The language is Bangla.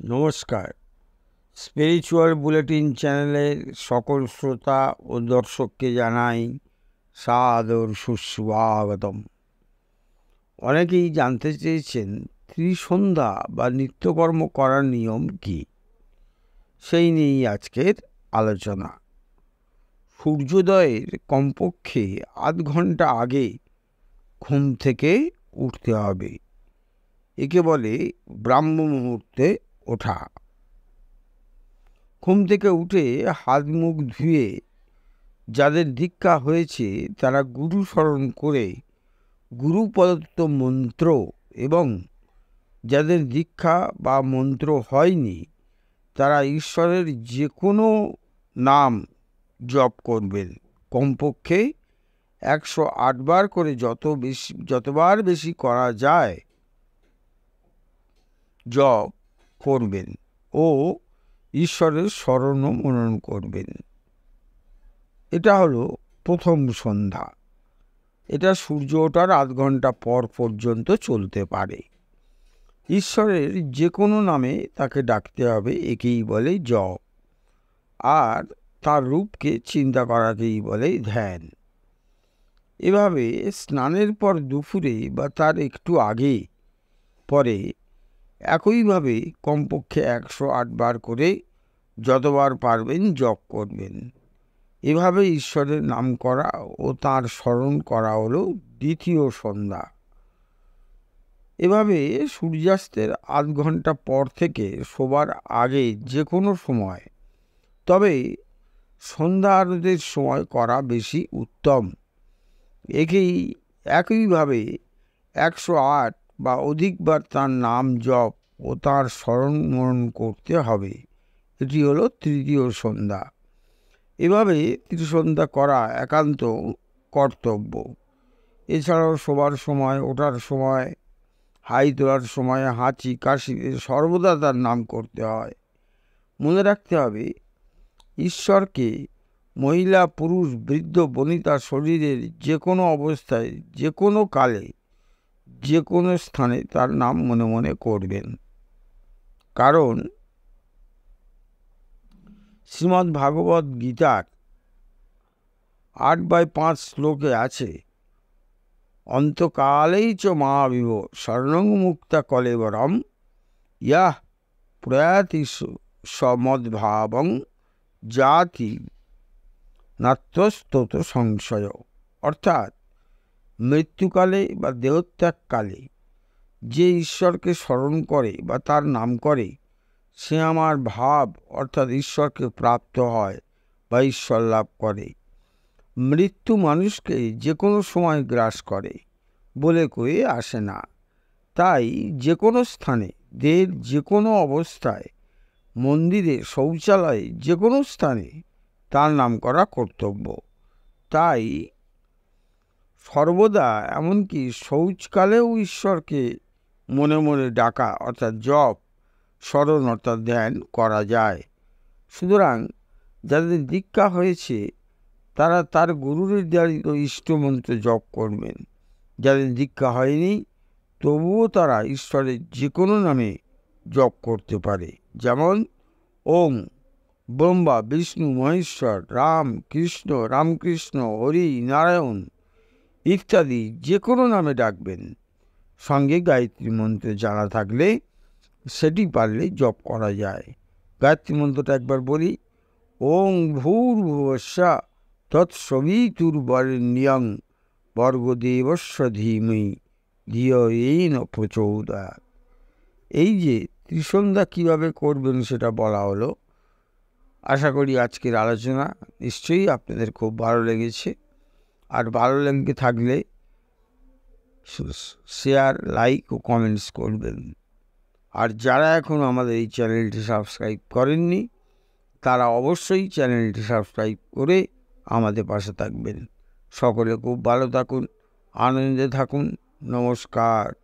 নমস্কার। স্পিরিচুয়াল বুলেটিন চ্যানেলের সকল শ্রোতা ও দর্শককে জানাই সাদর সুস্বাগতম। অনেকেই জানতে চেয়েছেন ত্রিসন্ধ্যা বা নিত্যকর্ম করার নিয়ম কি, সেই নিয়েই আজকের আলোচনা। সূর্যোদয়ের কমপক্ষে আধ ঘন্টা আগে ঘুম থেকে উঠতে হবে। একে বলে ব্রাহ্ম মুহূর্তে ওঠা। ঘুম থেকে উঠে হাত মুখ ধুয়ে যাদের দীক্ষা হয়েছে তারা গুরু স্মরণ করে গুরু প্রদত্ত মন্ত্র, এবং যাদের দীক্ষা বা মন্ত্র হয়নি তারা ঈশ্বরের যে কোনো নাম জপ করবেন। কমপক্ষে 108 বার করে যতবার বেশি করা যায় জপ করবেন ও ঈশ্বরের স্মরণ মনন করবেন। এটা হলো প্রথম সন্ধ্যা। এটা সূর্য ওঠার আধ ঘন্টা পর পর্যন্ত চলতে পারে। ঈশ্বরের যে কোনো নামে তাকে ডাকতে হবে, একেই বলে জপ, আর তার রূপকে চিন্তা করাকেই বলে ধ্যান। এভাবে স্নানের পর দুপুরে বা তার একটু আগে পরে একইভাবে কমপক্ষে 108 বার করে যতবার পারবেন জপ করবেন। এভাবে ঈশ্বরের নাম করা ও তাঁর স্মরণ করা হলো দ্বিতীয় সন্ধ্যা। এভাবে সূর্যাস্তের আধ ঘন্টা পর থেকে শোবার আগে যে কোনো সময়, তবে সন্ধ্যা আরতির সময় করা বেশি উত্তম। একইভাবে 108 বা অধিকবার তার নাম জপ ও তাঁর স্মরণ মনন করতে হবে। এটি হলো তৃতীয় সন্ধ্যা। এভাবে ত্রিসন্ধ্যা করা একান্ত কর্তব্য। এছাড়াও শোবার সময়, ওঠার সময়, হাই তোলার সময়, হাঁচি কাশিতে সর্বদা তার নাম করতে হয়। মনে রাখতে হবে, ঈশ্বরকে মহিলা, পুরুষ, বৃদ্ধ, বনিতা শরীরের যে কোনো অবস্থায়, যে কোনো কালে, যে কোনো স্থানে তার নাম মনে মনে করবেন। কারণ শ্রীমদ্ ভাগবত গীতার 8/5 শ্লোকে আছে, অন্তকালেই চ মহাবিভ শরণং মুক্তা কলেবরম ইয়াহ প্রয়াতি সমদ্ভাবং জাতি নাত্রস্তত সংশয়। অর্থাৎ মৃত্যুকালে বা দেহত্যাগকালে যে ঈশ্বরকে স্মরণ করে বা তার নাম করে সে আমার ভাব অর্থাৎ ঈশ্বরকে প্রাপ্ত হয় বা ঈশ্বর লাভ করে। মৃত্যু মানুষকে যে কোনো সময় গ্রাস করে বলে কয়ে আসে না। তাই যে কোনো স্থানে, দেহের যে কোনো অবস্থায়, মন্দিরে, শৌচালয়ে, যে কোনো স্থানে তার নাম করা কর্তব্য। তাই সর্বদা, এমনকি শৌচকালেও ঈশ্বরকে মনে মনে ডাকা অর্থাৎ জপ, স্মরণ অর্থাৎ ধ্যান করা যায়। সুতরাং যাদের দীক্ষা হয়েছে তারা তার গুরুর নির্ধারিত ইষ্টমন্ত্র জপ করবেন। যাদের দীক্ষা হয়নি তবুও তারা ঈশ্বরের যে কোনো নামে জপ করতে পারে। যেমন ওম ব্রহ্মা, বিষ্ণু, মহেশ্বর, রাম, কৃষ্ণ, রামকৃষ্ণ, হরি, নারায়ণ ইত্যাদি যে কোনো নামে ডাকবেন। সঙ্গে গায়ত্রী মন্ত্র জানা থাকলে সেটি পারলে জপ করা যায়। গায়ত্রী মন্ত্রটা একবার বলি। ওং ভূর্ভুবস্যা তৎসবিতুর্বরেণ্যং ভর্গদেবস্য ধীমহি ধিয়ো ন প্রচোদয়াৎ। এই যে ত্রিসন্ধ্যা কীভাবে করবেন সেটা বলা হলো। আশা করি আজকের আলোচনা নিশ্চয়ই আপনাদের খুব ভালো লেগেছে। আর ভালো লেগে থাকলে শেয়ার, লাইক ও কমেন্টস করবেন। আর যারা এখন আমাদের এই চ্যানেলটি সাবস্ক্রাইব করেননি তারা অবশ্যই চ্যানেলটি সাবস্ক্রাইব করে আমাদের পাশে থাকবেন। সকলে খুব ভালো থাকুন, আনন্দে থাকুন। নমস্কার।